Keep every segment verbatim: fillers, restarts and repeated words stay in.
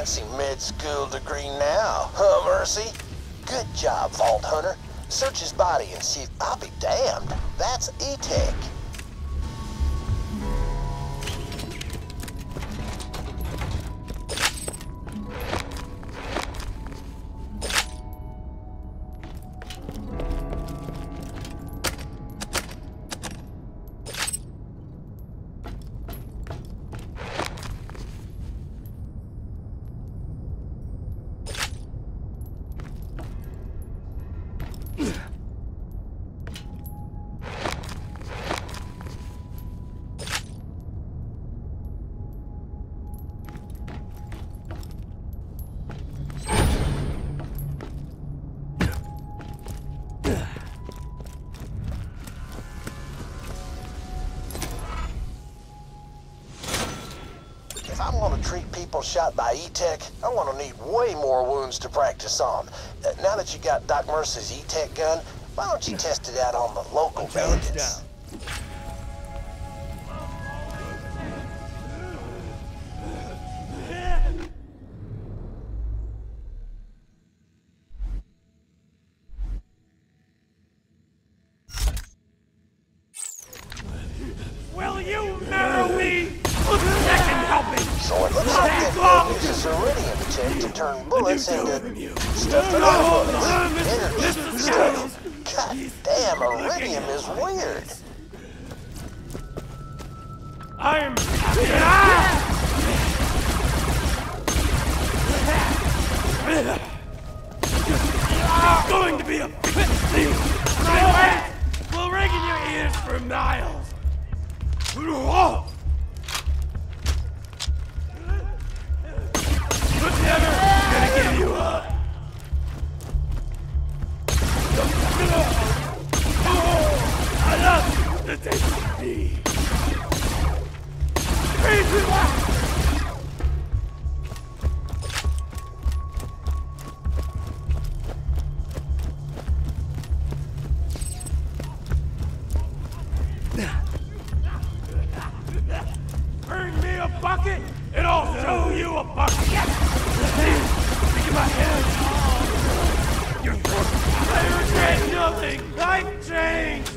fancy med-school degree now, huh, Mercy? Good job, Vault Hunter. Search his body and see if... I'll be damned. That's E-Tech. If I'm going to treat people shot by E-Tech, I'm going to need way more wounds to practice on. Uh, now that you got Doc Mercer's E-Tech gun, why don't you test it out on the local bandits? Will you marry me? Second helping! So it looks like they uses iridium tech to turn bullets into stuff that are bullets. Energy stuff. God damn, iridium is weird. I am... It's going to be a big thing! We'll ring in your ears for miles! But never gonna give you up! I love the taste of me! Crazy one! Bring me a bucket, and I'll show you a bucket! Look at my hands! You're I regret nothing! Life changed!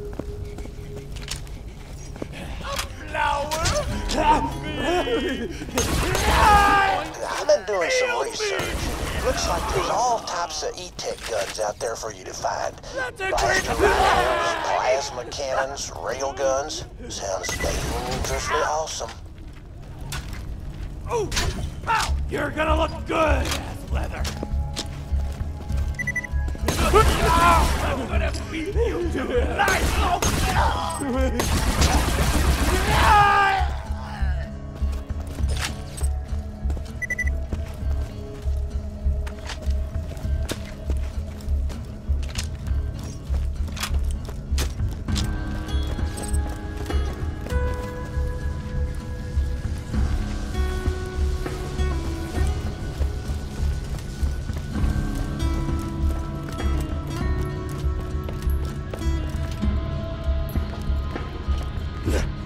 A flower? I've been doing some research. Looks like there's all types of E-Tech guns out there for you to find. Blaster rifles, plasma cannons, rail guns. Sounds dangerously awesome. Ooh! Ow! You're gonna look good as leather. I'm gonna beat you tonight! Yeah.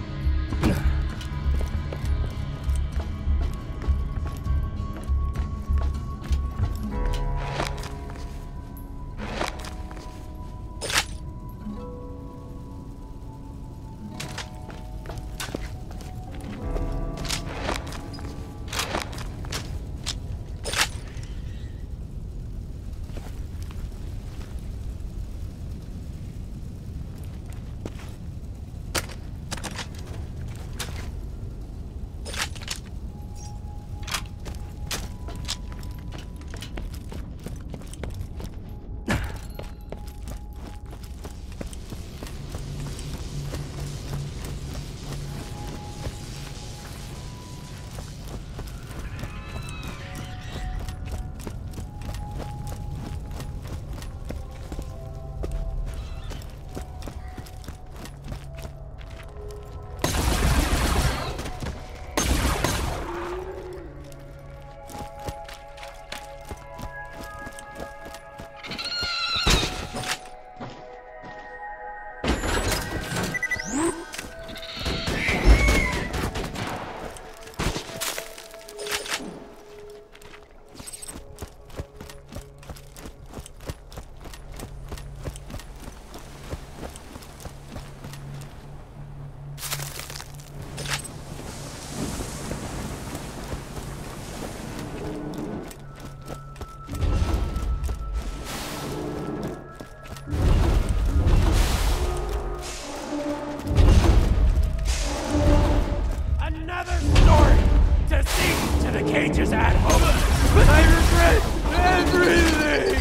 To the cages at home. I regret everything.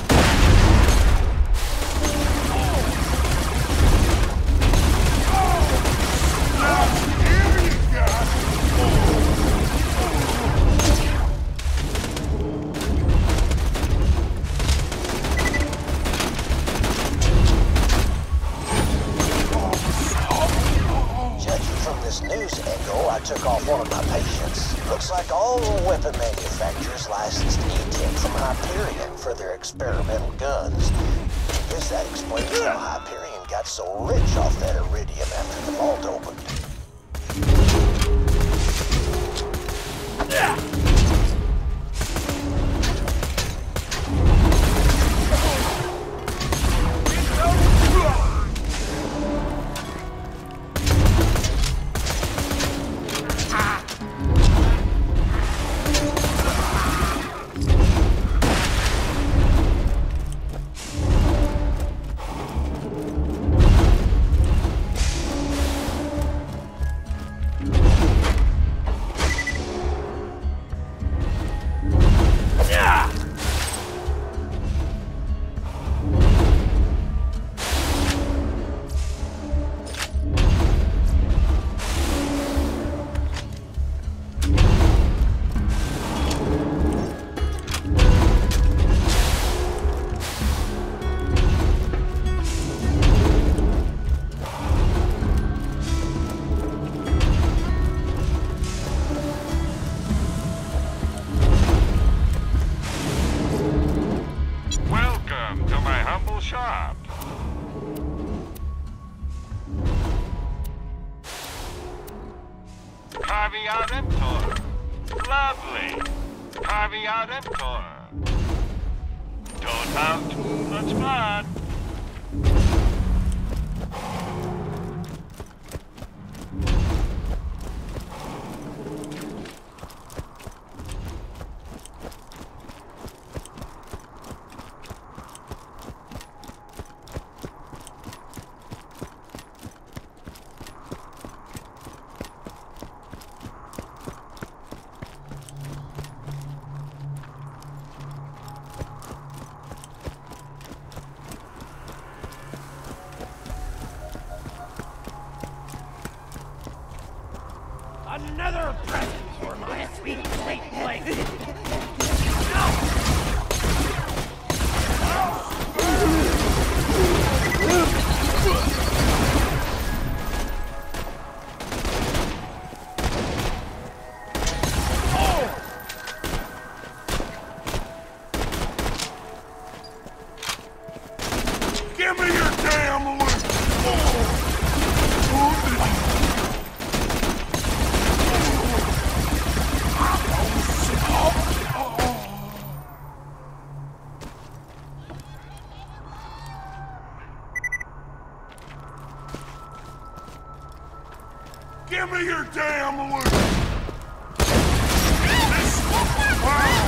News echo, I took off one of my patients. Looks like all the weapon manufacturers licensed E-Tech from Hyperion for their experimental guns. Guess that explains how Hyperion got so rich off that iridium after the vault opened. Yeah. Shop. Caviar Rentor. Lovely. Caviar Rentor. Don't have too much fun. Another present for my sweet, sweet lady. Give me your damn loot! Give me your damn loot! This...